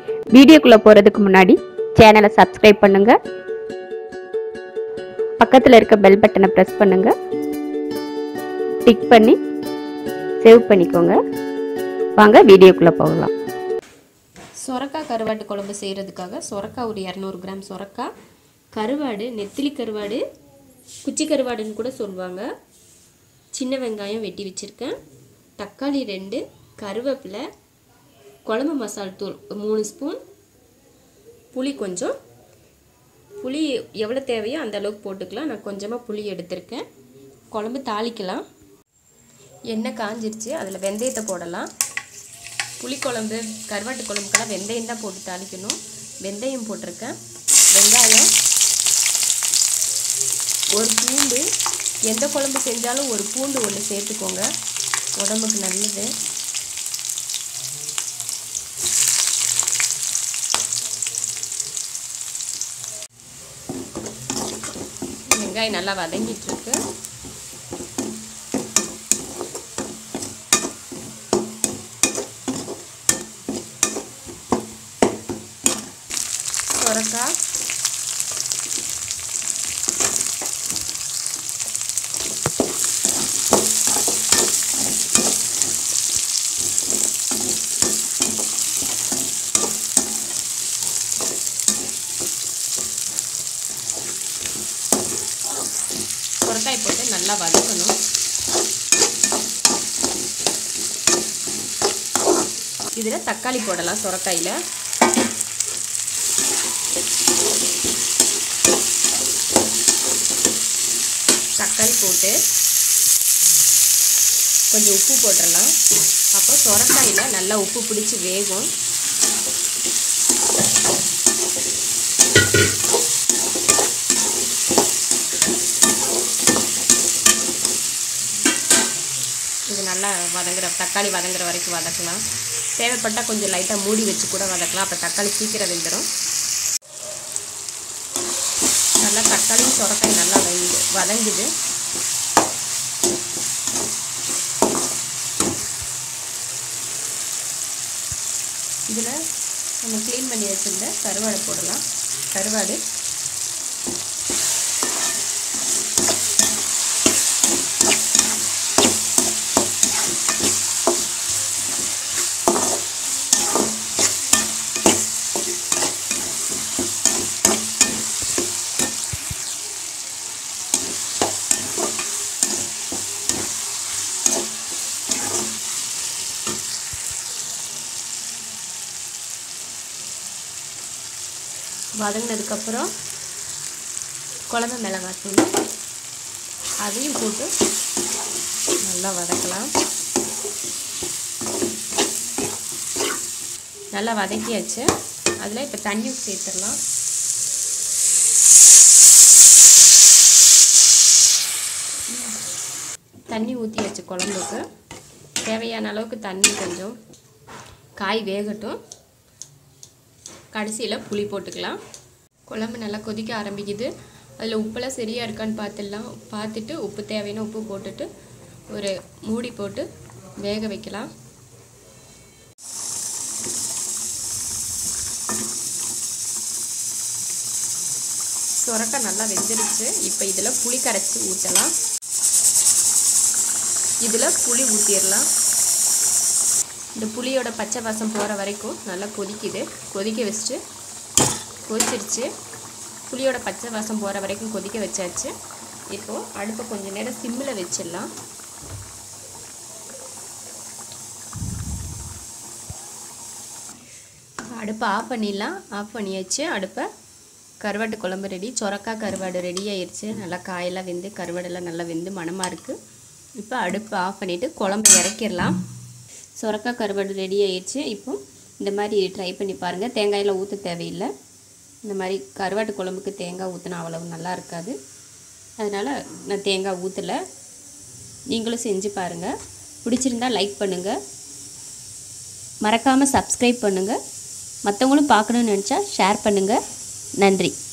வீடியோக்குள்ள போறதுக்கு முன்னாடி சேனலை சப்ஸ்கிரைப் பண்ணுங்க, பக்கத்துல இருக்க பெல் பட்டனை பிரஸ் பண்ணுங்க, டிக் பண்ணி சேவ் பண்ணிக்கோங்க. வாங்க வீடியோக்குள்ள போகலாம். சொரக்காய் கருவாட்டு குழம்பு செய்கிறதுக்காக சொரக்காய் ஒரு 200 கிராம் சொரக்காய், கருவாடு, நெத்திலி கருவாடு, குச்சி கருவாடுன்னு கூட சொல்லுவாங்க, சின்ன வெங்காயம் வெட்டி வச்சுருக்கேன், தக்காளி 2, கருவேப்பிலை, குழம்பு மசால் தூள் 3 ஸ்பூன், புளி கொஞ்சம். புளி எவ்வளோ தேவையோ அந்த அளவுக்கு போட்டுக்கலாம். நான் கொஞ்சமாக புளி எடுத்திருக்கேன். குழம்பு தாளிக்கலாம். எண்ணெய் காஞ்சிருச்சு, அதில் வெந்தயத்தை போடலாம். புளிக்குழம்பு கருவாட்டு குழம்புக்கெல்லாம் வெந்தயம் தான் போட்டு தாளிக்கணும். வெந்தயம் போட்டிருக்கேன். வெங்காயம், ஒரு பூண்டு. எந்த குழம்பு செஞ்சாலும் ஒரு பூண்டு ஒன்று சேர்த்துக்கோங்க, உடம்புக்கு நல்லது. வெங்காயம் நல்லா வதங்கிட்டு இருக்கு. சொரக்காய், சொரக்காய் போட்டு நல்லா வதக்கணும். இதில் தக்காளி போடலாம். சொரக்காயில் தக்காளி போட்டு கொஞ்சம் உப்பு போட்டுடலாம். அப்போ சொரக்காயில் நல்லா உப்பு பிடிச்சி வேகும். இது நல்லா தக்காளி வதங்குற வரைக்கும் வதக்கலாம். தேவைப்பட்டால் கொஞ்சம் லைட்டாக மூடி வச்சு கூட வதக்கலாம். அப்போ தக்காளி சீக்கிரம் வெந்துடும். நல்லா தக்காளியும் சொரக்காய் நல்லா வதங்குது. இதில் நம்ம க்ளீன் பண்ணி வச்சுருந்த கருவாடை போடலாம். கருவாடு, வதங்கினதுக்கப்புறம் குழம்பு மிளகாத்தூள் அதையும் போட்டு நல்லா வதக்கலாம். நல்லா வதக்கியாச்சு. அதில் இப்போ தண்ணி சேர்த்துடலாம். தண்ணி ஊற்றியாச்சு. குழம்புக்கு தேவையான அளவுக்கு தண்ணி, கொஞ்சம் காய் வேகட்டும். கடைசியில் புளி போட்டுக்கலாம். குழம்பு நல்லா கொதிக்க ஆரம்பிக்குது. அதில் உப்பெல்லாம் சரியாக இருக்கான்னு பார்த்துட்டு உப்பு தேவையான உப்பு போட்டுட்டு ஒரு மூடி போட்டு வேக வைக்கலாம். சொரக்காய் நல்லா வெந்துருச்சு. இப்போ இதில் புளி கரைச்சி ஊற்றலாம். இதில் புளி ஊற்றிடலாம். இந்த புளியோட பச்சை வாசம் போகிற வரைக்கும் நல்லா கொதிக்குது. கொதிக்க வச்சுட்டு கொதிச்சிருச்சு. புளியோட பச்சை வாசம் போகிற வரைக்கும் கொதிக்க வச்சாச்சு. இப்போது அடுப்பை கொஞ்சம் நேரம் சிம்மில் வச்சிடலாம். அடுப்பை ஆஃப் பண்ணிடலாம். ஆஃப் பண்ணியாச்சு அடுப்பை. கருவாட்டு குழம்பு ரெடி. சொரக்காய் கருவாடு ரெடி ஆயிடுச்சு. நல்லா காயெல்லாம் வெந்து கருவாடெல்லாம் நல்லா வெந்து மணமாக இருக்குது. இப்போ அடுப்பை ஆஃப் பண்ணிவிட்டு குழம்பு இறக்கிடலாம். சொரக்காய் கருவாடு ரெடி ஆயிடுச்சு. இப்போ இந்த மாதிரி ட்ரை பண்ணி பாருங்கள். தேங்காயெல்லாம் ஊற்ற தேவையில்லை. இந்த மாதிரி கருவாட்டு குழம்புக்கு தேங்காய் ஊற்றினா அவ்வளவு நல்லா இருக்காது. அதனால் நான் தேங்காய் ஊற்றலை. நீங்களும் செஞ்சு பாருங்கள். பிடிச்சிருந்தால் லைக் பண்ணுங்கள், மறக்காமல் சப்ஸ்கிரைப் பண்ணுங்கள். மற்றவங்களும் பார்க்கணுன்னு நினச்சா ஷேர் பண்ணுங்கள். நன்றி.